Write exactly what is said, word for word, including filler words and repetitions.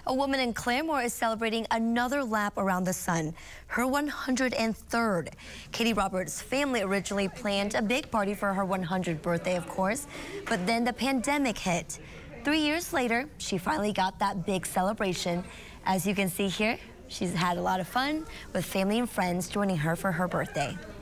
A woman in Claremore is celebrating another lap around the sun, her one hundred third. Katie Roberts' family originally planned a big party for her one hundredth birthday, of course, but then the pandemic hit. Three years later, she finally got that big celebration. As you can see here, she's had a lot of fun with family and friends joining her for her birthday.